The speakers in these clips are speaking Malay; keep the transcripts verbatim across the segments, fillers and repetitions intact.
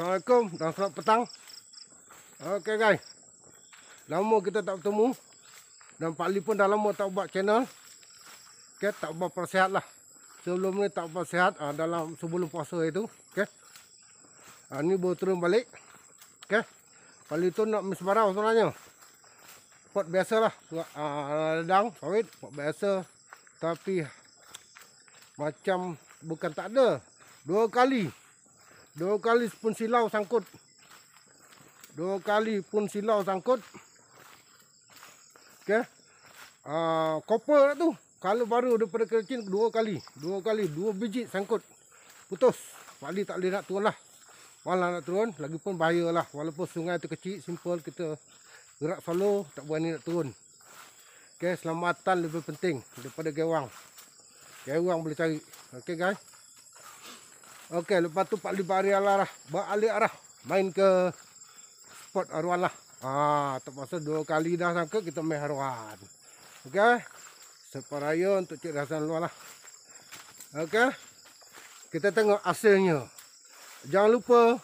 Assalamualaikum dan selamat petang. Okey guys, lama kita tak bertemu dan Pak Ali pun dah lama tak buat channel. Okey, tak buat persihat lah. Sebelum ni tak buat sihat ah, dalam sebelum puasa itu. Okey, ah, ni baru turun balik. Okey, Pak Ali tu nak mesbarau sebenarnya. Pot biasa lah, ah, ladang sawit, pot biasa. Tapi macam bukan tak ada. Dua kali. Dua kali pun silau sangkut. Dua kali pun silau sangkut. Okey. Ah, koper tu. Kalau baru daripada kecil dua kali. Dua kali. Dua biji sangkut. Putus. Pak Ali tak boleh nak turun lah. Malah nak turun. Lagipun bahaya lah. Walaupun sungai tu kecil. Simple. Kita gerak solo. Tak berani nak turun. Okey. Selamatan lebih penting daripada gewang. Gewang boleh cari. Okey guys. Okey, lepas tu Pak Ali balik arah, balik arah, main ke spot haruan lah. Ah, terpaksa dua kali dah sangka kita main haruan. Okey, separaya untuk Cik Hasan luar lah. Okey, kita tengok hasilnya. Jangan lupa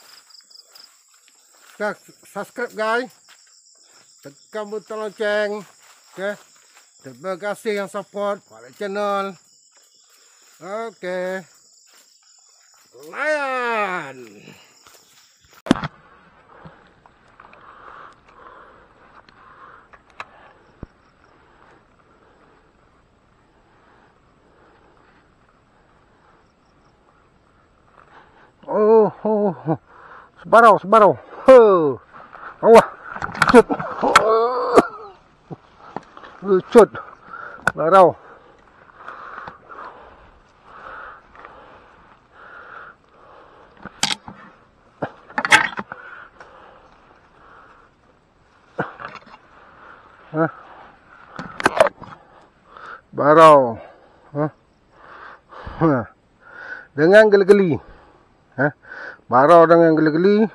subscribe guys, tekan butang lonceng. Okey, terima kasih yang support pada channel. Okey. Layan. Oh, oh, sebarau, sebarau. Huh. Awah, cut. Cut. Sebarau. Hah? Barau. Hah? Hah. Dengan geli-geli. Hah? Barau dengan geli-geli.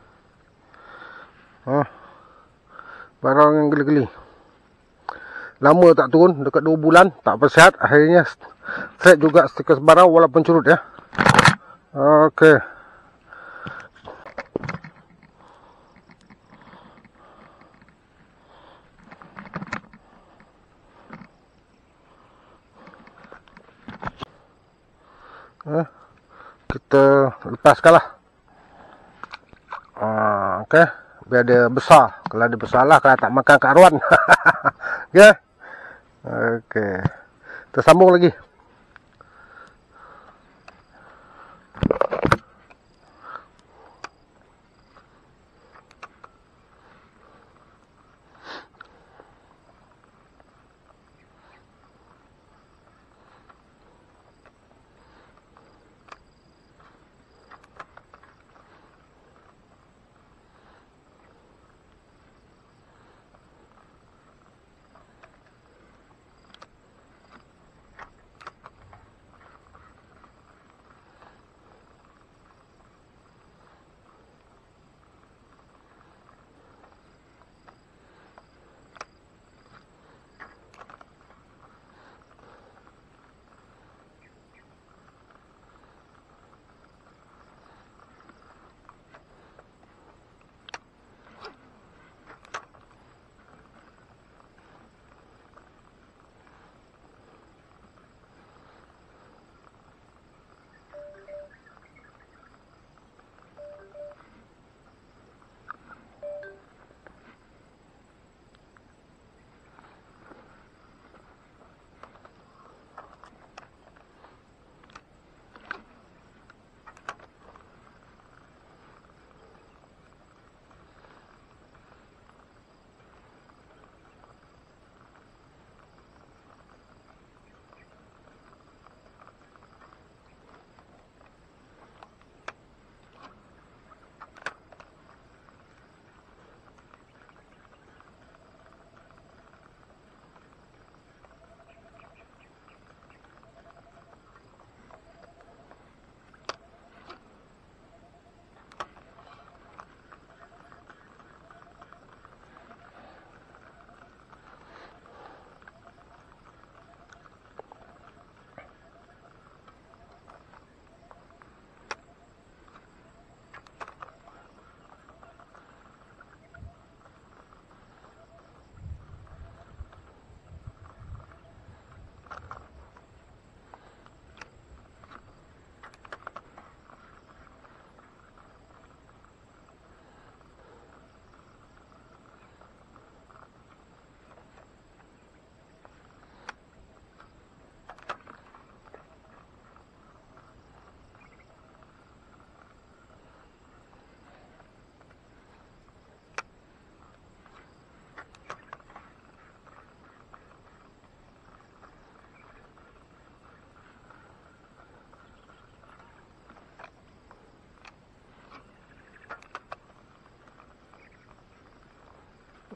Hah? Barau dengan geli-geli. Lama tak turun, dekat dua bulan, tak bersihat. Akhirnya set juga stiker barau walaupun curut ya. Okey. Eh, kita lepaskan lah. Ah, okey, biar dia besar. Kalau dia besar lah, kalau tak makan kat haruan. Okey. Okey. Kita sambung lagi.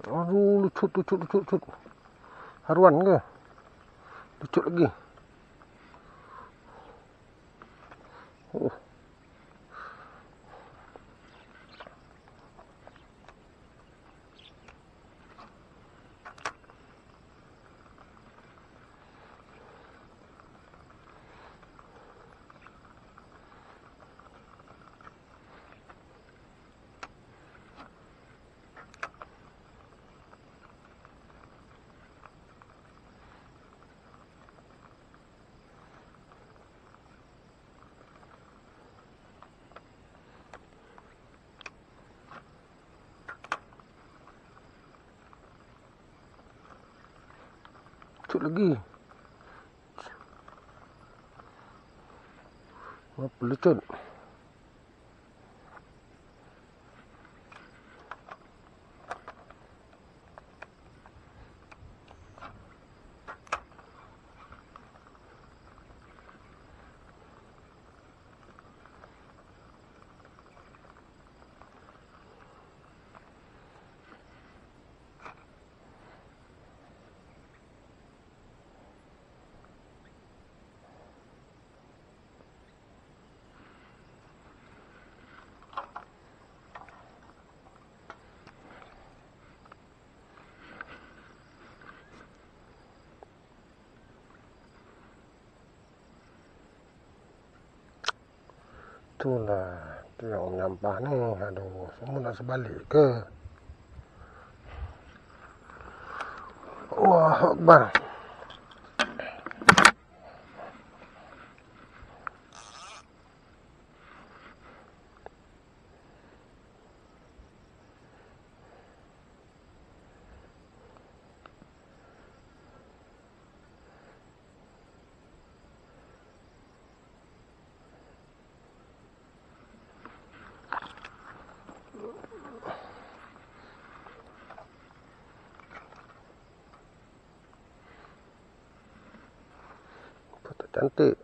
Aduh, lucut, lucut, lucut, lucut. Haruan ke? Lucut lagi. Oh. Lucut lagi. Apa lucut? Itulah tu yang menyampah ni. Aduh, semua nak sebalik ke? Allahu Akbar. Cantik.